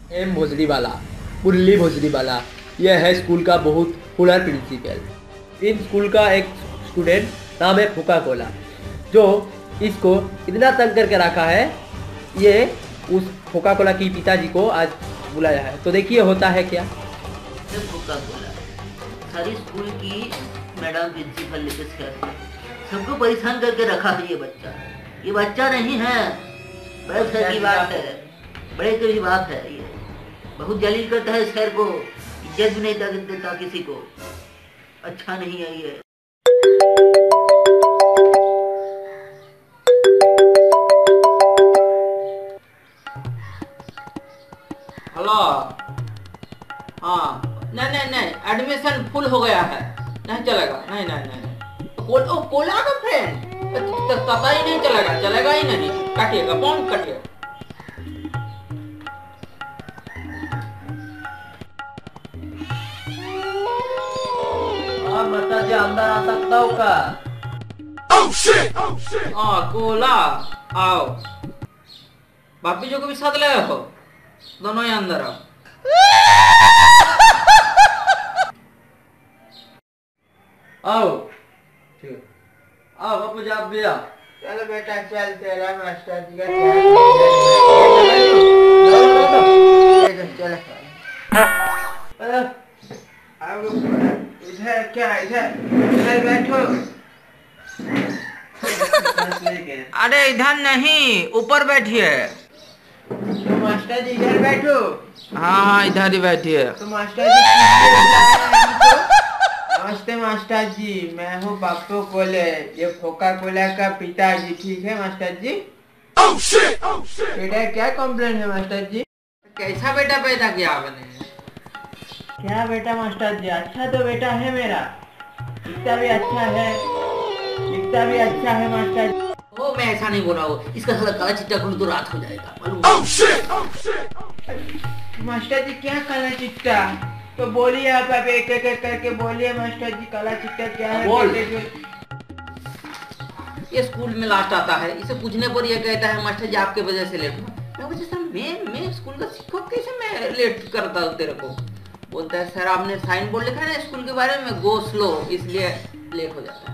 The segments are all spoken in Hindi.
एम भोजरीवाला, मुरली भोजरीवाला, यह है स्कूल का बहुत पुराना प्रिंसिपल। इन स्कूल का एक स्टूडेंट नाम है कोका कोला, जो इसको इतना तंग करके रखा है, ये उस कोका कोला की पिताजी को आज बुलाया है। तो देखिए होता है क्या। कोका कोला सारी स्कूल की मैडम प्रिंसिपल लेके सबको परेशान करके रखा है। ये बच्चा नहीं है, बड़े सर की बात है, बड़े की बात है। ये बहुत जलील करता है शहर को, इज्जत भी नहीं देता किसी को, अच्छा नहीं है ये। हेलो, हाँ, नहीं, एडमिशन फुल हो गया है, नहीं चलेगा, नहीं। कोला का फ्रेंड पता ही नहीं चलेगा ही नहीं, काटिएगा, फोन काटिएगा। माता जी अंदर आ सकता हूँ का? हाँ कोला आओ, भाभी जो को भी साथ ले हो, दोनों ही अंदर आओ। आओ, ठीक, आओ बापू जी, आप भी आओ। चलो बेटा चल, तेरा मास्टर जी का चल। इधर क्या, इधर बैठो। अरे इधर नहीं, ऊपर बैठिए। तो मास्टर जी इधर बैठो। हाँ इधर ही बैठिए। तो मास्टर जी किस लिए बुलाए हैं हमको? नमस्ते मास्टर जी, मैं हूँ पप्पू कोले, ये कोका कोला का पिताजी, ठीक है मास्टर जी? बेटा क्या कंप्लेंट है मास्टर जी? कैसा बेटा पैदा किया आपने? क्या बेटा मास्टर जी, अच्छा तो बेटा है मेरा, दिखता भी अच्छा है, दिखता भी अच्छा है मास्टर जी। ओ मैं ऐसा नहीं बोल रहा हूँ, इसका साला काला चिट्टा खोलूं तो रात हो जाएगा मालूम। मास्टर जी क्या काला चिट्टा? तो बोलिए आप एक एक करके बोलिए मास्टर जी, काला चिट्टा क्या है? बोल। ये स्कूल में लास्ट आता है, इसे पूछने पर ये कहता है मास्टर जी आपके वजह से लेट हुआ। मैं स्कूल का शिक्षक, कैसे मैं लेट करता हूँ तेरे को? बोलता है सर आपने साइन बोर्ड लिखा है ना स्कूल के बारे में, गो स्लो, इसलिए लेट हो जाता है।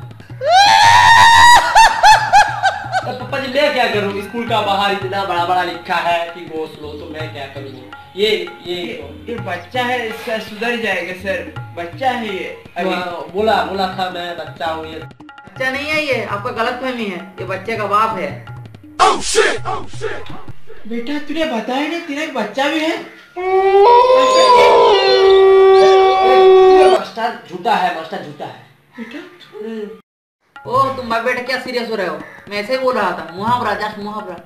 पापा जी मैं क्या करूँ, स्कूल का बाहर इतना बड़ा लिखा है कि गो स्लो, तो मैं क्या करूँ? ये बच्चा है, इसका सुधर जाएगा सर, बच्चा है ये। बोला था मैं बच्चा हूँ। ये बच्चा नहीं है, ये आपका गलत फहमी है, ये बच्चे का बाप है। बेटा तूने बताया नहीं तेरा एक बच्चा भी है? मास्टर झूठा है बेटा ओ तुम बाप बेटा क्या सीरियस हो रहे हो? मैं ऐसे ही बोल रहा था, मुहावरा, जस्ट मुहावरा।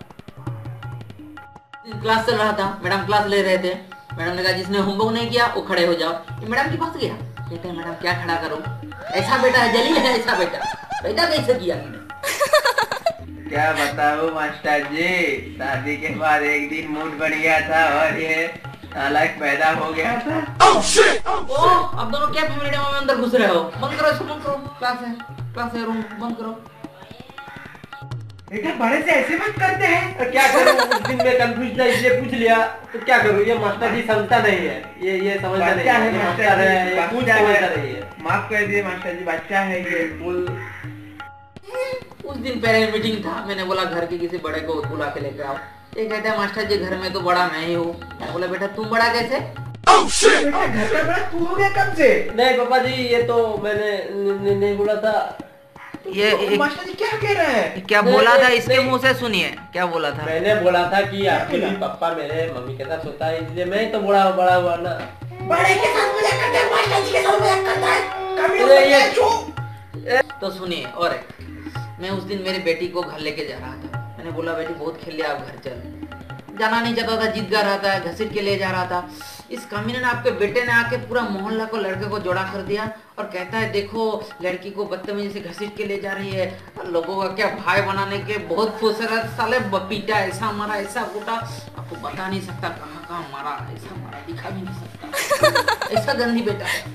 क्लास चल रहा था, मैडम क्लास ले रहे थे, मैडम ने कहा जिसने होमवर्क नहीं किया वो खड़े हो जाओ। ये मैडम के पास गया, कहते हैं मैडम क्या खड़ा करूं? ऐसा बेटा है, जलील है ऐसा बेटा, पैदा कैसे किया तुमने? क्या बताऊं मास्टर जी, शादी के बाद एक दिन मूड बन गया था और ये नालायक पैदा हो गया था। ओ अब दोनों क्या फैमिली ड्रामा में अंदर घुस रहे हो? बंद करो इसको, बंद करो, क्लास है रूम बंद करो। बेटा बड़े से ऐसे मत करते हैं। तो क्या करूं, उस दिन मैं कंफ्यूज था इसलिए पूछ लिया, तो क्या करूं? ये मास्टर जी समझता नहीं है, ये समझता नहीं है, मास्टर है, कुछ समझता नहीं है। माफ कर दिए मास्टर जी, बच्चा है ये। उस दिन पेरेंट मीटिंग था, मैंने बोला घर के किसी बड़े को बुला के लेकर आओ। ये कहता है मास्टर जी घर में तो बड़ा मैं ही हूँ। मैं बोला बेटा तुम बड़ा कैसे? बेटा घर का बड़ा तू हो गया कब से? नहीं पापा जी, ये तो मैंने नहीं बोला था। ये मास्टर जी क्या कह रहे हैं? क्या बोला था इसके मुंह से सुनिए, क्या बोला था? मैंने बोला था कि आपके भी पापा मेरे मम्मी के साथ सोता है, इसलिए मैं तो बड़ा हुआ ना। बड़े के साथ मजाक करता है, मास्टर जी के साथ मजाक करता है। तो सुनिए, और एक, मैं उस दिन मेरी बेटी को घर लेके जा रहा था, मैंने बोला बेटी बहुत खेल लिया, आप घर चल। जाना नहीं चाहता था, जिद कर रहा था, घसीट के ले जा रहा था। इस कमीने ने, आपके बेटे ने आके पूरा मोहल्ला को, लड़के को जोड़ा कर दिया और कहता है देखो लड़की को बदतमीजी से घसीट के ले जा रही है, लोगों का क्या भाई बनाने के बहुत खुश है। साले पीटा, ऐसा मारा, ऐसा कूटा, आपको बता नहीं सकता कहाँ मारा, ऐसा मारा, दिखा भी नहीं सकता। ऐसा गंदी बेटा है।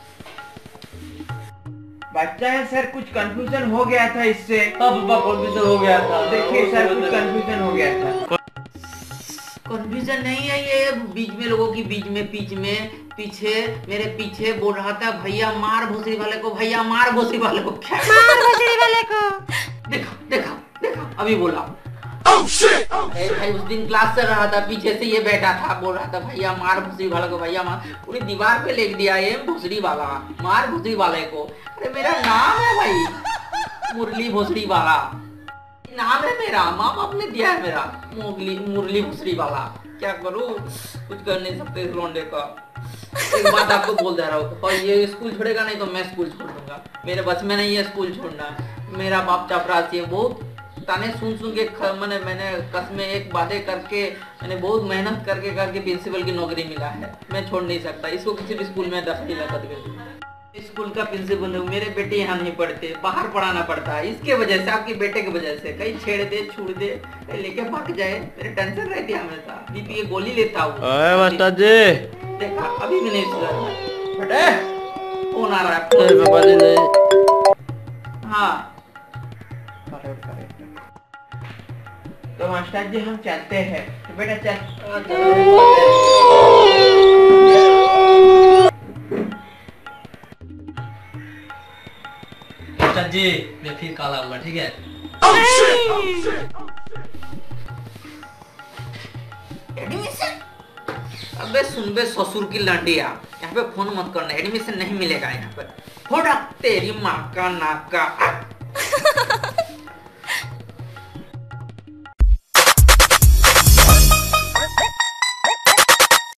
बच्चा है सर, कुछ कंफ्यूजन हो गया था इससे। पापा कंफ्यूजन हो गया था, देखिए सर कुछ कंफ्यूजन हो गया था। कंफ्यूजन नहीं है, ये बीच में लोगों की बीच में पीछे मेरे पीछे बोल रहा था भैया मार भोसड़ी वाले को, भैया मार भोसड़ी वाले को, क्या मार भोसड़ी वाले को। देखा अभी बोला। भाई उस दिन क्लास चल रहा था, पीछे से ये बैठा था, बोल रहा था भैया मार भोसड़ी वाले को, भैया मार, पूरी दीवार पे लिख दिया ये भोसड़ी वाला, मार भोसड़ी वाले को। अरे मेरा नाम है भाई, मुरली भोसड़ी वाला नाम है मेरा, माँ बाप ने दिया है मेरा, मुरली भोसड़ी वाला। क्या करूँ, कुछ कर नहीं सकते इस लौंडे का। एक बात आपको बोल दे रहा हूँ, और ये स्कूल छोड़ेगा नहीं तो मैं स्कूल छोड़ दूंगा, मेरे बस में नहीं है स्कूल छोड़ना। मेरा बाप चपरासी है, बहुत ताने सुन के मैंने कसमें एक बातें करके, मैंने बहुत मेहनत करके प्रिंसिपल की नौकरी मिला है। मैं छोड़ नहीं सकता इसको, किसी भी स्कूल में दाखिला कर दूंगा। स्कूल का प्रिंसिपल हूँ, मेरे बेटे यहाँ नहीं पढ़ते, बाहर पढ़ाना पड़ता है। इसके वजह से, आपके बेटे की वजह से, कहीं छेड़ दे छूट दे, कहीं लेके भाग जाए, मेरे टेंशन रहती है हमेशा। बीपी की गोली लेता हूँ। मास्टर जी देखा अभी भी नहीं सुधर बेटे, फोन आ रहा है। हाँ तो मास्टर जी हम चलते हैं, तो बेटा चल। मास्टर जी मैं फिर कल आऊंगा, ठीक है? एडमिशन? अबे सुन बे ससुर की लंडिया, यहाँ पे फोन मत करना, एडमिशन नहीं मिलेगा यहाँ पे। फोड़ा तेरी माँ का नाक का।